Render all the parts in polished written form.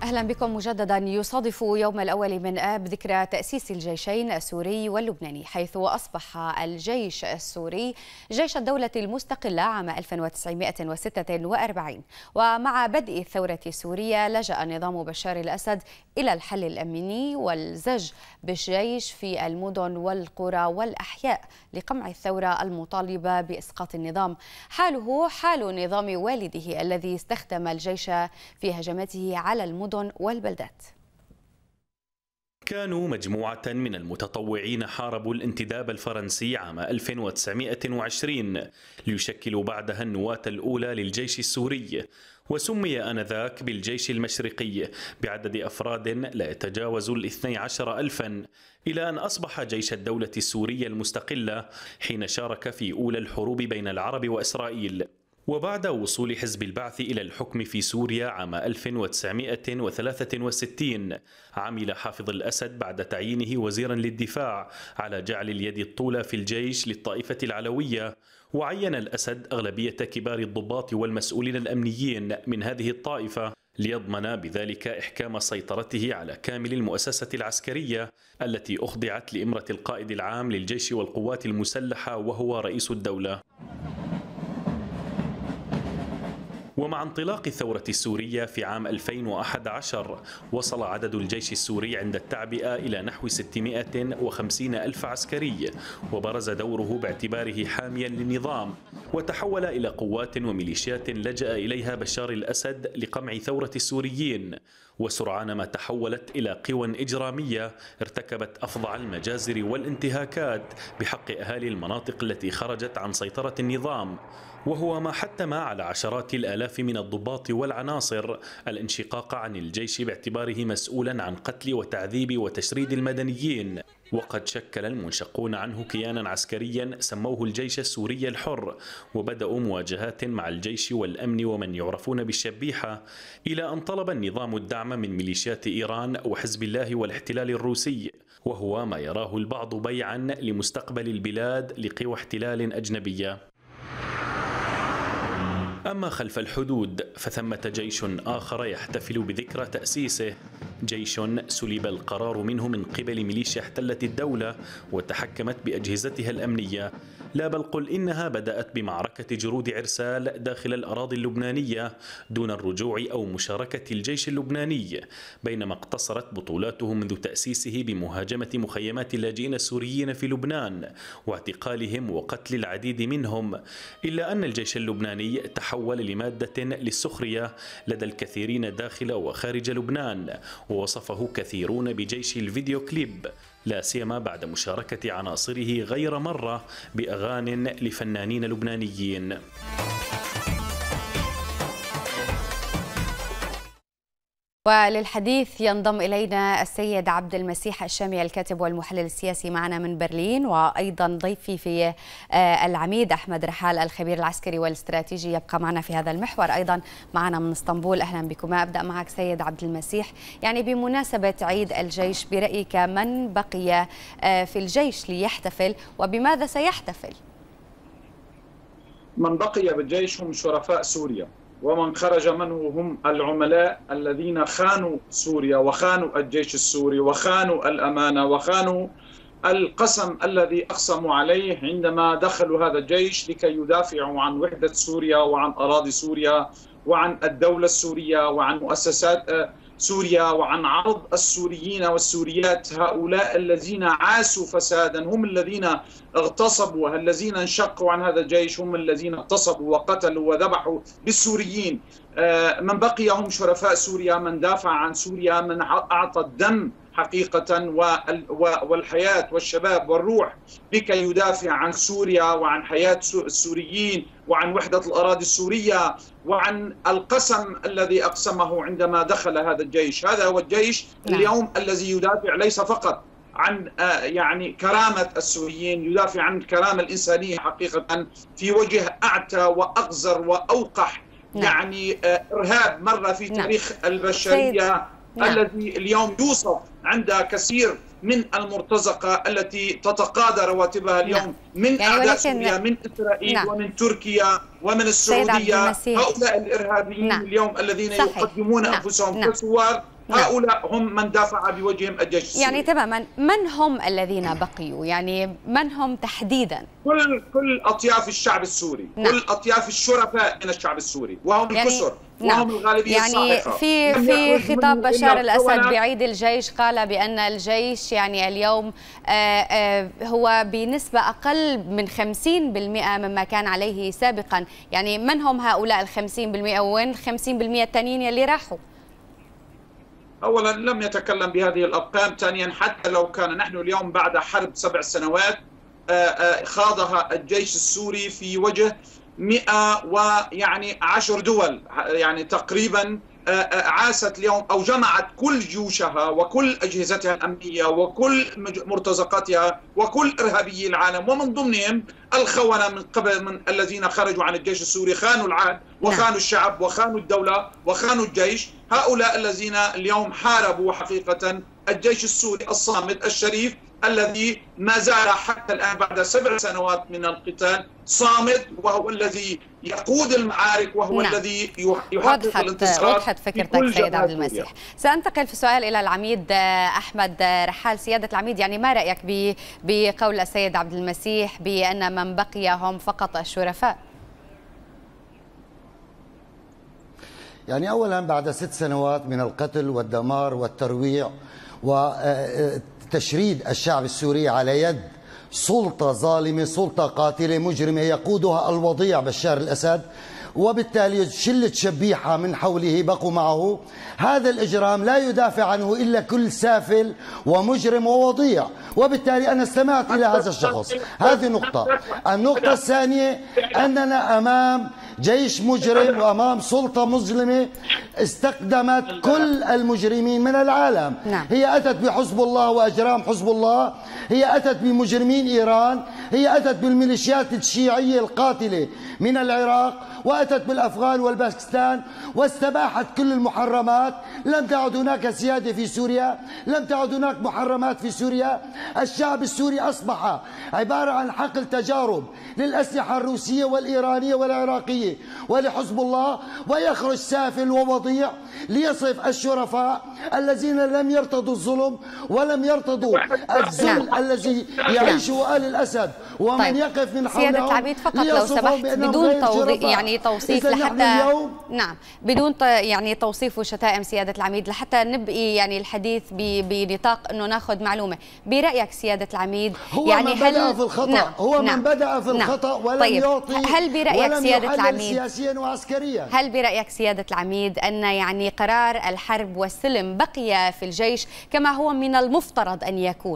أهلا بكم مجددا. يصادف يوم الأول من آب ذكرى تأسيس الجيشين السوري واللبناني، حيث أصبح الجيش السوري جيش الدولة المستقلة عام 1946. ومع بدء الثورة السورية لجأ نظام بشار الأسد إلى الحل الأمني والزج بالجيش في المدن والقرى والأحياء لقمع الثورة المطالبة بإسقاط النظام. حاله حال نظام والده الذي استخدم الجيش في هجماته على المدن والبلدات. كانوا مجموعة من المتطوعين حاربوا الانتداب الفرنسي عام 1920 ليشكلوا بعدها النواة الأولى للجيش السوري، وسمي آنذاك بالجيش المشرقي بعدد أفراد لا يتجاوز 12,000، إلى أن أصبح جيش الدولة السورية المستقلة حين شارك في أولى الحروب بين العرب وإسرائيل. وبعد وصول حزب البعث إلى الحكم في سوريا عام 1963 عمل حافظ الأسد بعد تعيينه وزيرا للدفاع على جعل اليد الطولى في الجيش للطائفة العلوية، وعين الأسد أغلبية كبار الضباط والمسؤولين الأمنيين من هذه الطائفة ليضمن بذلك إحكام سيطرته على كامل المؤسسة العسكرية التي أخضعت لإمرة القائد العام للجيش والقوات المسلحة وهو رئيس الدولة. ومع انطلاق الثورة السورية في عام 2011 وصل عدد الجيش السوري عند التعبئة إلى نحو 650 ألف عسكري، وبرز دوره باعتباره حاميا للنظام، وتحول إلى قوات وميليشيات لجأ إليها بشار الأسد لقمع ثورة السوريين، وسرعان ما تحولت إلى قوى إجرامية ارتكبت أفظع المجازر والانتهاكات بحق أهالي المناطق التي خرجت عن سيطرة النظام، وهو ما حتم على عشرات الآلاف من الضباط والعناصر الانشقاق عن الجيش باعتباره مسؤولا عن قتل وتعذيب وتشريد المدنيين. وقد شكل المنشقون عنه كيانا عسكريا سموه الجيش السوري الحر، وبدأوا مواجهات مع الجيش والأمن ومن يعرفون بالشبيحة، إلى أن طلب النظام الدعم من ميليشيات إيران وحزب الله والاحتلال الروسي، وهو ما يراه البعض بيعا لمستقبل البلاد لقوى احتلال أجنبية. أما خلف الحدود فثمة جيش آخر يحتفل بذكرى تأسيسه، جيش سلب القرار منه من قبل ميليشيا احتلت الدولة وتحكمت بأجهزتها الأمنية، لا بل قل إنها بدأت بمعركة جرود عرسال داخل الأراضي اللبنانية دون الرجوع أو مشاركة الجيش اللبناني، بينما اقتصرت بطولاته منذ تأسيسه بمهاجمة مخيمات اللاجئين السوريين في لبنان واعتقالهم وقتل العديد منهم، إلا أن الجيش اللبناني تحول لمادة للسخرية لدى الكثيرين داخل وخارج لبنان، ووصفه كثيرون بجيش الفيديو كليب، لا سيما بعد مشاركة عناصره غير مرة بأغاني لفنانين لبنانيين. وللحديث ينضم إلينا السيد عبد المسيح الشامي الكاتب والمحلل السياسي معنا من برلين، وأيضا ضيفي في العميد أحمد رحال الخبير العسكري والاستراتيجي يبقى معنا في هذا المحور أيضا معنا من اسطنبول. أهلا بكما. أبدأ معك سيد عبد المسيح، يعني بمناسبة عيد الجيش برأيك من بقي في الجيش ليحتفل وبماذا سيحتفل؟ من بقي بالجيش هم شرفاء سوريا، ومن خرج منه هم العملاء الذين خانوا سوريا وخانوا الجيش السوري وخانوا الأمانة وخانوا القسم الذي أقسموا عليه عندما دخلوا هذا الجيش لكي يدافعوا عن وحدة سوريا وعن أراضي سوريا وعن الدولة السورية وعن مؤسسات سوريا وعن عرض السوريين والسوريات. هؤلاء الذين عاسوا فسادا هم الذين اغتصبوا، والذين انشقوا عن هذا الجيش هم الذين اغتصبوا وقتلوا وذبحوا بالسوريين. من بقي هم شرفاء سوريا، من دافع عن سوريا، من أعطى الدم حقيقة والحياة والشباب والروح لكي يدافع عن سوريا وعن حياة السوريين وعن وحدة الأراضي السورية وعن القسم الذي أقسمه عندما دخل هذا الجيش. هذا هو الجيش اليوم الذي يدافع ليس فقط عن يعني كرامة السوريين، يدافع عن الكرامة الإنسانية حقيقة في وجه أعتى وأغزر وأوقح يعني إرهاب مر في تاريخ البشرية، الذي اليوم يوصف عند كثير من المرتزقة التي تتقاضى رواتبها اليوم من أعداء سوريا، من إسرائيل ومن تركيا ومن السعودية. هؤلاء الإرهابيين اليوم الذين يقدمون أنفسهم كثوار هؤلاء هم من دافع بوجههم الجيش السوري. يعني تماما، من هم الذين بقيوا؟ يعني من هم تحديدا؟ كل أطياف الشعب السوري، كل أطياف الشرفاء من الشعب السوري، وهم الكثر، وهم الغالبية الساحقة. في خطاب بشار الأسد بعيد الجيش قال بأن الجيش يعني اليوم هو بنسبة أقل من 50% مما كان عليه سابقا. يعني من هم هؤلاء 50%؟ وين 50% التانيين يلي راحوا؟ أولا لم يتكلم بهذه الأرقام. ثانيا حتى لو كان نحن اليوم بعد حرب 7 سنوات خاضها الجيش السوري في وجه 110 دول، يعني تقريبا عاست اليوم أو جمعت كل جيوشها وكل أجهزتها الأمنية وكل مرتزقاتها وكل إرهابيي العالم، ومن ضمنهم الخونة من قبل من الذين خرجوا عن الجيش السوري، خانوا العهد وخانوا الشعب وخانوا الدولة وخانوا الجيش. هؤلاء الذين اليوم حاربوا حقيقة الجيش السوري الصامد الشريف الذي ما زال حتى الآن بعد 7 سنوات من القتال صامد، وهو الذي يقود المعارك، وهو الذي يحقق الانتصارات. وضحت فكرتك سيد عبد المسيح. سأنتقل في السؤال إلى العميد أحمد رحال. سيادة العميد، يعني ما رأيك بقول السيد عبد المسيح بأن من بقي هم فقط الشرفاء؟ يعني أولا بعد 6 سنوات من القتل والدمار والترويع وتشريد الشعب السوري على يد سلطة ظالمة، سلطة قاتلة مجرمة يقودها الوضيع بشار الأسد، وبالتالي شلة شبيحة من حوله بقوا معه. هذا الإجرام لا يدافع عنه إلا كل سافل ومجرم ووضيع، وبالتالي أنا استمعت إلى هذا الشخص. هذه نقطة. النقطة الثانية أننا أمام جيش مجرم وأمام سلطة مظلمة استخدمت كل المجرمين من العالم. هي أتت بحزب الله وأجرام حزب الله، هي أتت بمجرمين إيران، هي أتت بالميليشيات الشيعية القاتلة من العراق، وأتت بالأفغان والباكستان، واستباحت كل المحرمات. لم تعد هناك سيادة في سوريا، لم تعد هناك محرمات في سوريا. الشعب السوري أصبح عبارة عن حقل تجارب للأسلحة الروسية والإيرانية والعراقية ولحزب الله، ويخرج سافل ووضيع ليصف الشرفاء الذين لم يرتضوا الظلم ولم يرتضوا الذل الذي يعيشه آل الأسد ومن يقف من حولهم. سيادة العميد فقط لو سمحت بدون توصيف لحتى بدون يعني توصيف وشتائم سيادة العميد، لحتى نبقي يعني الحديث بنطاق انه ناخذ معلومة. برأيك سيادة العميد هو يعني من بدأ في الخطأ، هو من بدأ في الخطأ ولم يعطي، هل برأيك سيادة العميد سياسيا وعسكريا؟ هل برأيك سيادة العميد أن يعني قرار الحرب والسلم بقي في الجيش كما هو من المفترض أن يكون؟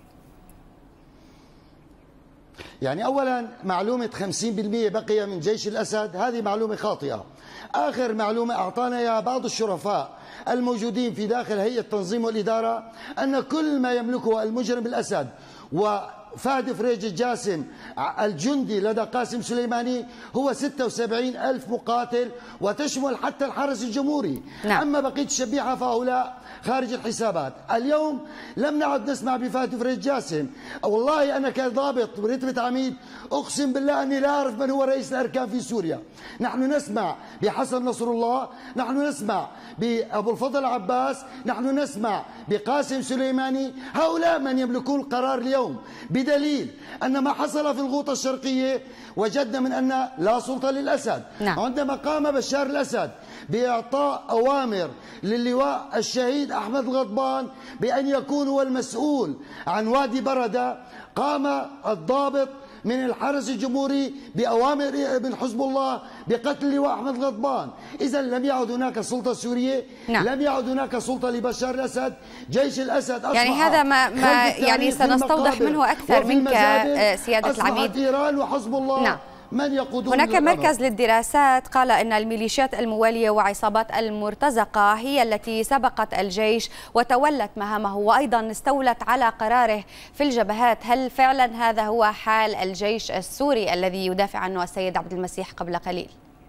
يعني أولا معلومة 50% بقي من جيش الأسد هذه معلومة خاطئة. آخر معلومة أعطانا إياها بعض الشرفاء الموجودين في داخل هيئة التنظيم والإدارة أن كل ما يملكه المجرم الأسد وفهد فريج الجاسم الجندي لدى قاسم سليماني هو 76,000 مقاتل، وتشمل حتى الحرس الجمهوري. أما بقية الشبيحة فهؤلاء خارج الحسابات. اليوم لم نعد نسمع بفهد فريج جاسم. والله أنا كضابط برتبة عميد أقسم بالله أني لا أعرف من هو رئيس الأركان في سوريا. نحن نسمع بحسن نصر الله، نحن نسمع بأبو الفضل عباس، نحن نسمع بقاسم سليماني. هؤلاء من يملكون القرار اليوم، بدليل أن ما حصل في الغوطة الشرقية وجدنا من أن لا سلطة للأسد. عندما قام بشار الأسد بإعطاء أوامر للواء الشهيد أحمد الغضبان بأن يكون هو المسؤول عن وادي بردة، قام الضابط من الحرس الجمهوري بأوامر من حزب الله بقتل لواء أحمد الغضبان. إذا لم يعد هناك سلطة سورية، لم يعد هناك سلطة لبشار الأسد. جيش الأسد أصبح يعني هذا ما يعني سنستوضح منه أكثر منك سيادة العميد. إيران وحزب الله من يقودون. هناك مركز للدراسات قال أن الميليشيات الموالية وعصابات المرتزقة هي التي سبقت الجيش وتولت مهامه وأيضا استولت على قراره في الجبهات. هل فعلا هذا هو حال الجيش السوري الذي يدافع عنه السيد عبد المسيح قبل قليل؟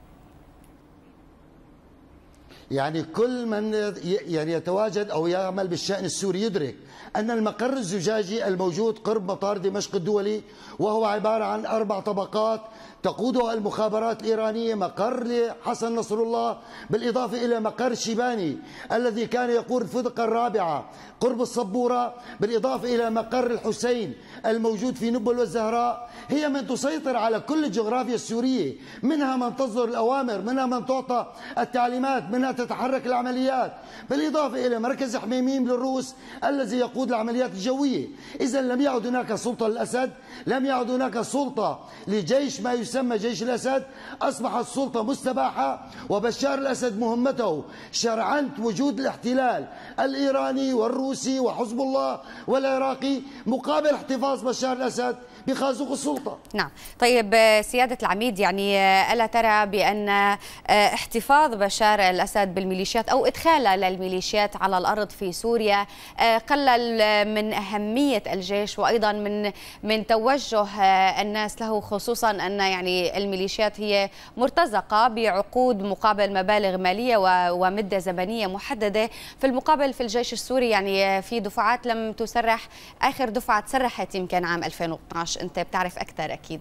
يعني كل من يعني يتواجد أو يعمل بالشأن السوري يدرك أن المقر الزجاجي الموجود قرب مطار دمشق الدولي، وهو عبارة عن 4 طبقات تقودها المخابرات الإيرانية، مقر لحسن نصر الله، بالإضافة إلى مقر شيباني الذي كان يقود الفدقة الرابعة قرب الصبورة، بالإضافة إلى مقر الحسين الموجود في نبل والزهراء. هي من تسيطر على كل الجغرافيا السورية، منها من تصدر الأوامر، منها من تعطى التعليمات، منها تتحرك العمليات، بالإضافة إلى مركز حميميم للروس الذي يقود العمليات الجوية. إذا لم يعد هناك سلطة للأسد، لم يعد هناك سلطة لجيش ما يسمى جيش الأسد، أصبحت السلطة مستباحة، وبشار الأسد مهمته شرعنت وجود الاحتلال الإيراني والروسي وحزب الله والعراقي مقابل احتفاظ بشار الأسد بخازوق السلطة. نعم. طيب سيادة العميد، يعني ألا ترى بأن احتفاظ بشار الأسد بالميليشيات أو إدخاله للميليشيات على الأرض في سوريا قلل من أهمية الجيش وأيضا من توجه الناس له، خصوصا أن يعني الميليشيات هي مرتزقة بعقود مقابل مبالغ مالية ومدة زمنية محددة، في المقابل في الجيش السوري يعني في دفعات لم تسرح، آخر دفعة تسرحت يمكن عام 2012. أنت بتعرف أكثر أكيد.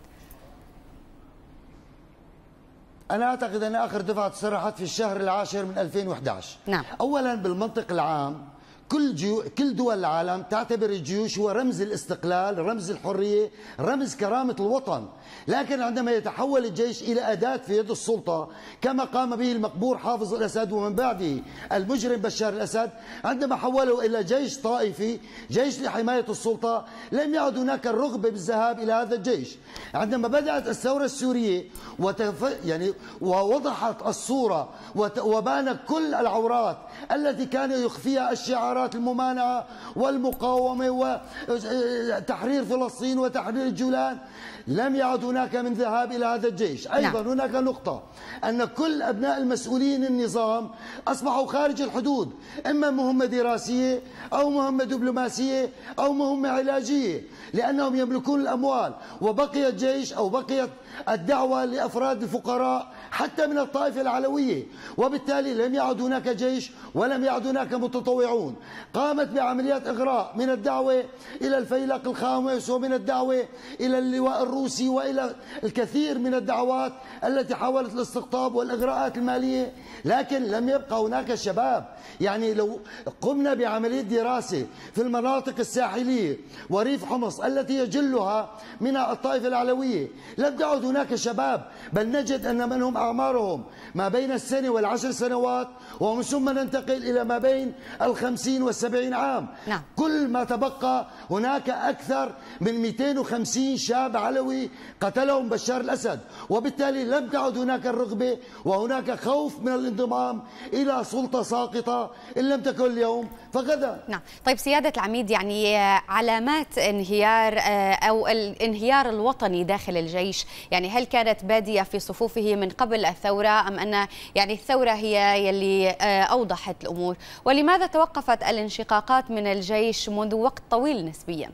أنا أعتقد أن آخر دفعة تسرحت في الشهر العاشر من 2011. نعم. أولا بالمنطق العام كل دول العالم تعتبر الجيوش هو رمز الاستقلال، رمز الحرية، رمز كرامة الوطن، لكن عندما يتحول الجيش إلى أداة في يد السلطة كما قام به المقبور حافظ الأسد ومن بعده المجرم بشار الأسد، عندما حوله إلى جيش طائفي، جيش لحماية السلطة، لم يعد هناك الرغبة بالذهاب إلى هذا الجيش. عندما بدأت الثورة السورية ووضحت الصورة وبان كل العورات التي كان يخفيها الشعارات الممانعة والمقاومة وتحرير فلسطين وتحرير الجولان، لم يعد هناك من ذهاب إلى هذا الجيش. أيضا هناك نقطة أن كل أبناء المسؤولين النظام أصبحوا خارج الحدود، إما مهمة دراسية أو مهمة دبلوماسية أو مهمة علاجية، لأنهم يملكون الأموال، وبقي الجيش أو بقيت الدعوة لأفراد الفقراء حتى من الطائفة العلوية، وبالتالي لم يعد هناك جيش ولم يعد هناك متطوعون. قامت بعمليات إغراء من الدعوة إلى الفيلق الخامس ومن الدعوة إلى اللواء الروسي وإلى الكثير من الدعوات التي حاولت الاستقطاب والإغراءات المالية، لكن لم يبقى هناك شباب. يعني لو قمنا بعملية دراسة في المناطق الساحلية وريف حمص التي يجلها من الطائفة العلوية، لم يعد هناك شباب، بل نجد أن منهم أعمارهم ما بين السنة والعشر سنوات، ومن ثم ننتقل إلى ما بين 50 و70 عام. نعم. كل ما تبقى هناك أكثر من 250 شاب علوي قتلهم بشار الأسد، وبالتالي لم تعد هناك الرغبة وهناك خوف من الانضمام إلى سلطة ساقطة إن لم تكن اليوم فغدا. نعم. طيب سيادة العميد، يعني علامات انهيار أو الانهيار الوطني داخل الجيش، يعني هل كانت بادية في صفوفه من قبل الثورة أم أن يعني الثورة هي يلي أوضحت الأمور؟ ولماذا توقفت الانشقاقات من الجيش منذ وقت طويل نسبيا؟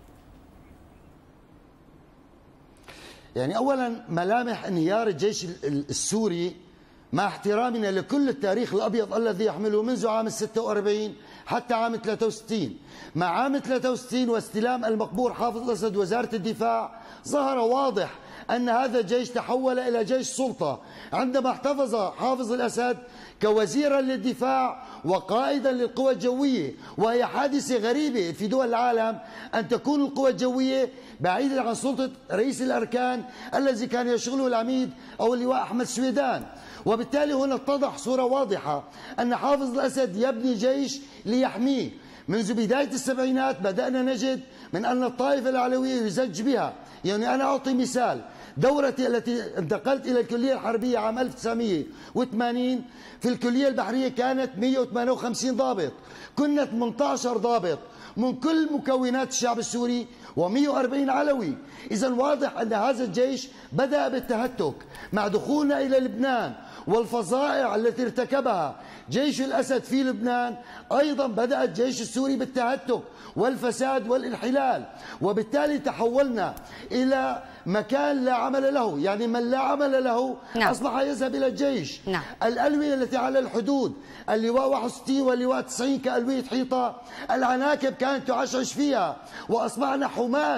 يعني أولا ملامح انهيار الجيش السوري مع احترامنا لكل التاريخ الأبيض الذي يحمله منذ عام 46 حتى عام 63، مع عام 63 واستلام المقبور حافظ الأسد وزارة الدفاع ظهر واضح أن هذا الجيش تحول إلى جيش سلطة، عندما احتفظ حافظ الأسد كوزيرا للدفاع وقائدا للقوى الجوية، وهي حادثة غريبة في دول العالم أن تكون القوى الجوية بعيدة عن سلطة رئيس الأركان الذي كان يشغله العميد أو اللواء أحمد سويدان. وبالتالي هنا اتضح صورة واضحة أن حافظ الأسد يبني جيش ليحميه. منذ بداية السبعينات بدأنا نجد من أن الطائفة العلوية يزج بها. يعني أنا أعطي مثال، دورتي التي انتقلت إلى الكلية الحربية عام 1980 في الكلية البحرية كانت 158 ضابط، كنا 18 ضابط من كل مكونات الشعب السوري و140 علوي. إذا واضح أن هذا الجيش بدأ بالتهتك مع دخولنا إلى لبنان والفظائع التي ارتكبها جيش الأسد في لبنان. أيضا بدأ الجيش السوري بالتهتك والفساد والانحلال، وبالتالي تحولنا إلى مكان لا عمل له. يعني من لا عمل له أصبح يذهب إلى الجيش. الألوية التي على الحدود، اللواء 61 واللواء 90 كألوية حيطة، العناكب كانت تعشعش فيها، وأصبحنا حماة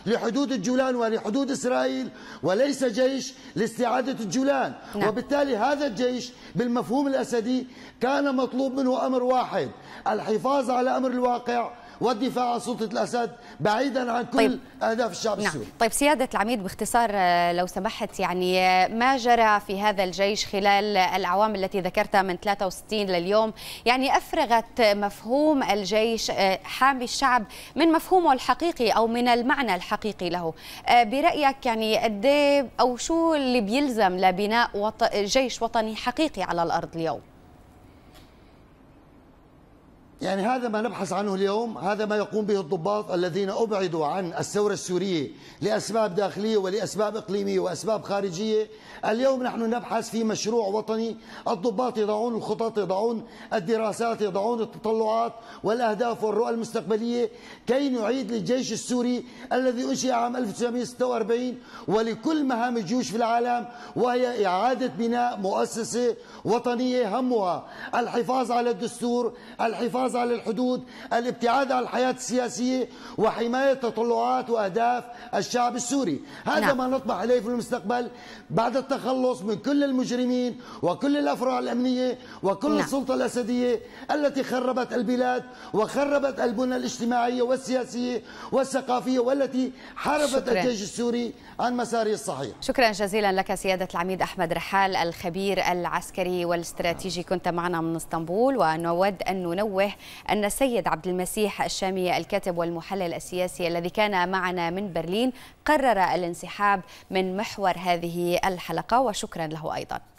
لحدود الجولان ولحدود إسرائيل، وليس جيش لاستعادة الجولان. وبالتالي هذا الجيش بالمفهوم الأسدي كان مطلوب منه أمر واحد: الحفاظ على أمر الواقع والدفاع عن سلطة الأسد بعيدا عن كل أهداف الشعب السوري. طيب سيادة العميد، باختصار لو سمحت، يعني ما جرى في هذا الجيش خلال الأعوام التي ذكرتها من 63 لليوم يعني أفرغت مفهوم الجيش حامي الشعب من مفهومه الحقيقي أو من المعنى الحقيقي له. برأيك يعني قد إيه أو شو اللي بيلزم لبناء جيش وطني حقيقي على الأرض اليوم؟ يعني هذا ما نبحث عنه اليوم، هذا ما يقوم به الضباط الذين أبعدوا عن الثورة السورية لأسباب داخلية ولأسباب إقليمية وأسباب خارجية. اليوم نحن نبحث في مشروع وطني، الضباط يضعون الخطط، يضعون الدراسات، يضعون التطلعات والأهداف والرؤى المستقبلية كي نعيد للجيش السوري الذي أنشئ عام 1946 ولكل مهام الجيوش في العالم، وهي إعادة بناء مؤسسة وطنية همها الحفاظ على الدستور، الحفاظ على الحدود، الابتعاد عن الحياة السياسية، وحماية تطلعات وأهداف الشعب السوري. هذا ما نطمح إليه في المستقبل بعد التخلص من كل المجرمين وكل الأفرع الأمنية وكل السلطة الأسدية التي خربت البلاد وخربت البنى الاجتماعية والسياسية والثقافية والتي حاربت الجيش السوري عن مساره الصحيح. شكرا جزيلا لك سيادة العميد أحمد رحال، الخبير العسكري والاستراتيجي، كنت معنا من اسطنبول. ونود أن ننوه أن السيد عبد المسيح الشامي الكاتب والمحلل السياسي الذي كان معنا من برلين قرر الانسحاب من محور هذه الحلقة، وشكرا له أيضا.